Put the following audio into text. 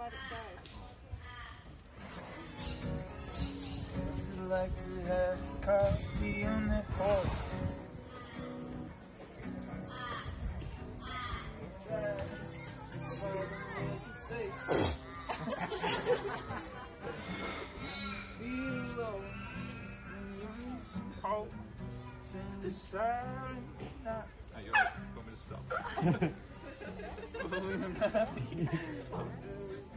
let it go. What's it like to have coffee on that porch? Feel low when you need some hope. Send the silent night. Hey, you want me to stop?